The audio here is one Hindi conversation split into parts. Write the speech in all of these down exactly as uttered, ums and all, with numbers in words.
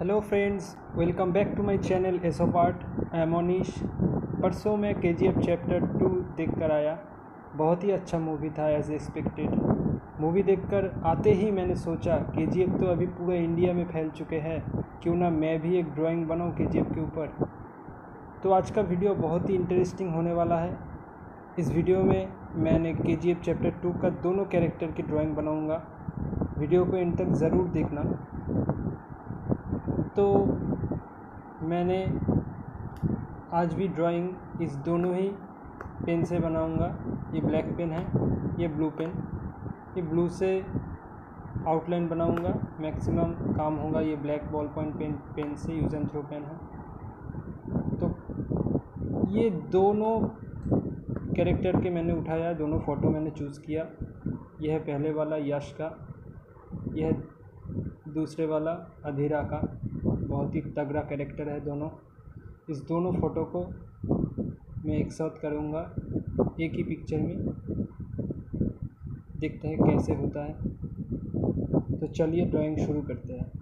Hello friends, welcome back to my channel ace of art. I am Monish. परसों मैं के जी एफ चैप्टर टू देख कर आया। बहुत ही अच्छा मूवी था एज एक्सपेक्टेड। मूवी देखकर आते ही मैंने सोचा के जी एफ तो अभी पूरे इंडिया में फैल चुके हैं, क्यों ना मैं भी एक ड्राइंग बनाऊं के जी एफ के ऊपर। तो आज का वीडियो बहुत ही इंटरेस्टिंग होने वाला है। इस वीडियो में मैंने के जी एफ चैप्टर टू का दोनों कैरेक्टर की ड्राइंग बनाऊँगा। वीडियो को एंड तक ज़रूर देखना। तो मैंने आज भी ड्राइंग इस दोनों ही पेन से बनाऊंगा। ये ब्लैक पेन है, ये ब्लू पेन। ये ब्लू से आउटलाइन बनाऊंगा, मैक्सिमम काम होगा। ये black ballpoint pen pen से यूज़ एंड थ्रो पेन है। तो ये दोनों कैरेक्टर के मैंने उठाया, दोनों फ़ोटो मैंने चूज़ किया। यह है पहले वाला यश का, यह दूसरे वाला अधीरा का। बहुत ही तगड़ा कैरेक्टर है दोनों। इस दोनों फ़ोटो को मैं एक साथ करूँगा एक ही पिक्चर में। देखते हैं कैसे होता है। तो चलिए ड्राइंग शुरू करते हैं।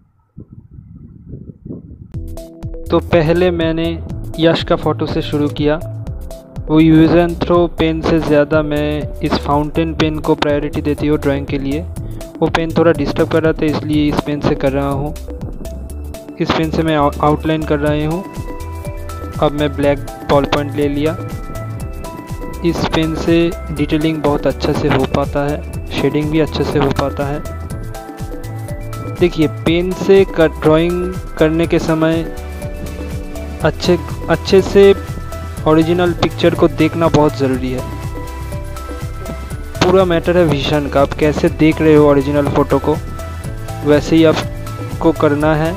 तो पहले मैंने यश का फ़ोटो से शुरू किया। वो यूज़ एंड थ्रो पेन से ज़्यादा मैं इस फाउंटेन पेन को प्रायोरिटी देती हूँ ड्राइंग के लिए। वो पेन थोड़ा डिस्टर्ब कर रहा था, इसलिए इस पेन से कर रहा हूँ। इस पेन से मैं आउटलाइन कर रही हूँ। अब मैं ब्लैक बॉल पॉइंट ले लिया। इस पेन से डिटेलिंग बहुत अच्छा से हो पाता है, शेडिंग भी अच्छे से हो पाता है। देखिए, पेन से कर ड्राइंग करने के समय अच्छे अच्छे से ओरिजिनल पिक्चर को देखना बहुत ज़रूरी है। पूरा मैटर है विजन का। आप कैसे देख रहे हो ओरिजिनल फ़ोटो को, वैसे ही आपको करना है।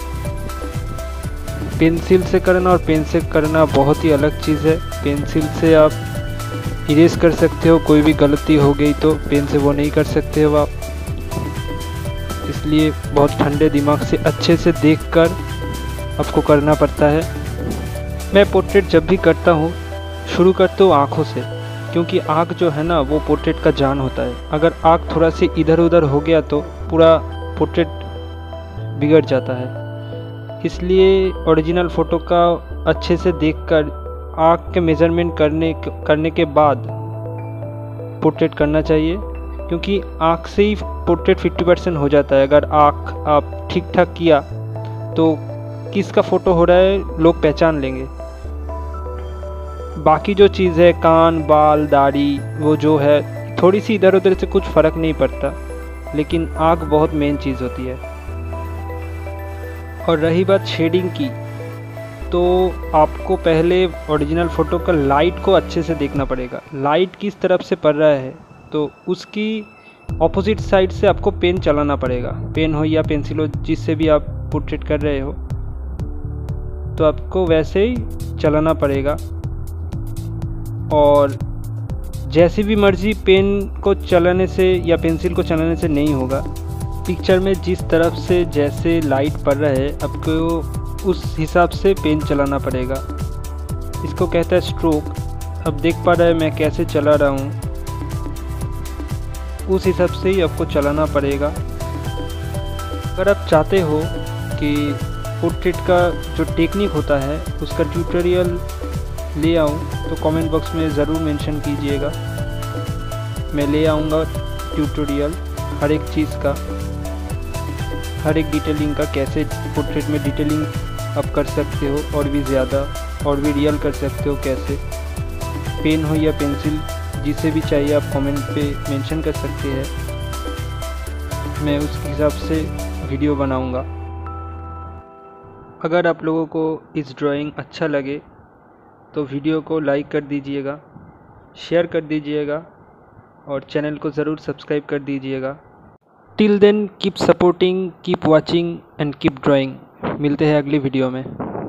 पेंसिल से करना और पेन से करना बहुत ही अलग चीज़ है। पेंसिल से आप इरेज कर सकते हो, कोई भी गलती हो गई तो पेन से वो नहीं कर सकते हो आप। इसलिए बहुत ठंडे दिमाग से अच्छे से देखकर आपको करना पड़ता है। मैं पोर्ट्रेट जब भी करता हूँ शुरू करता हूँ आँखों से, क्योंकि आँख जो है ना वो पोर्ट्रेट का जान होता है। अगर आँख थोड़ा सी इधर उधर हो गया तो पूरा पोर्ट्रेट बिगड़ जाता है। इसलिए ओरिजिनल फ़ोटो का अच्छे से देखकर आँख के मेज़रमेंट करने करने के बाद पोर्ट्रेट करना चाहिए, क्योंकि आँख से ही पोर्ट्रेट फिफ्टी परसेंट हो जाता है। अगर आँख आप ठीक ठाक किया तो किसका फ़ोटो हो रहा है लोग पहचान लेंगे। बाकी जो चीज़ है, कान, बाल, दाढ़ी, वो जो है थोड़ी सी इधर उधर से कुछ फ़र्क नहीं पड़ता, लेकिन आँख बहुत मेन चीज़ होती है। और रही बात शेडिंग की, तो आपको पहले ओरिजिनल फ़ोटो का लाइट को अच्छे से देखना पड़ेगा। लाइट किस तरफ से पड़ रहा है तो उसकी ऑपोजिट साइड से आपको पेन चलाना पड़ेगा। पेन हो या पेंसिल हो, जिससे भी आप पोर्ट्रेट कर रहे हो, तो आपको वैसे ही चलाना पड़ेगा। और जैसी भी मर्ज़ी पेन को चलाने से या पेंसिल को चलाने से नहीं होगा। पिक्चर में जिस तरफ से जैसे लाइट पड़ रहा है आपको उस हिसाब से पेन चलाना पड़ेगा। इसको कहता है स्ट्रोक। अब देख पा रहा है मैं कैसे चला रहा हूँ, उस हिसाब से ही आपको चलाना पड़ेगा। अगर आप चाहते हो कि पोर्ट्रेट का जो टेक्निक होता है उसका ट्यूटोरियल ले आऊँ तो कमेंट बॉक्स में ज़रूर मेंशन कीजिएगा। मैं ले आऊँगा ट्यूटोरियल हर एक चीज़ का, हर एक डिटेलिंग का। कैसे पोर्ट्रेट में डिटेलिंग आप कर सकते हो और भी ज़्यादा और भी रियल कर सकते हो। कैसे पेन हो या पेंसिल, जिसे भी चाहिए आप कमेंट पे मेंशन कर सकते हैं। मैं उसके हिसाब से वीडियो बनाऊँगा। अगर आप लोगों को इस ड्राइंग अच्छा लगे तो वीडियो को लाइक कर दीजिएगा, शेयर कर दीजिएगा और चैनल को ज़रूर सब्सक्राइब कर दीजिएगा। Till then keep supporting, keep watching and keep drawing. मिलते हैं अगली वीडियो में।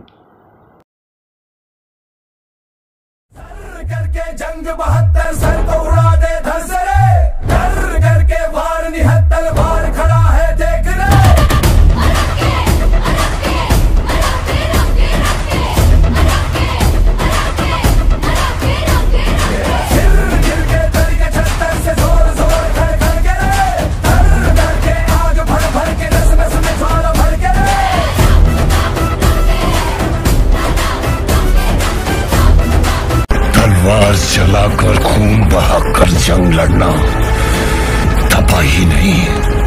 करके जंग बहत्तर सर को उड़ा दे धर से रे, कर करके वार निहत्तर बार खड़ा है देख रे। भर भर के नस नस में ज्वाला भर के रे। तलवार चलाकर खून बहाकर जंग लड़ना तबाही नहीं,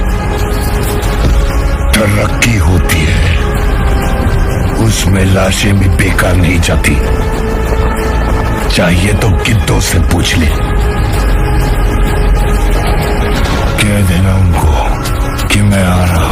तरक्की होती है। उसमें लाशें भी बेकार नहीं जाती। चाहिए तो गिद्धों से पूछ ले। कह देना उनको कि मैं आ रहा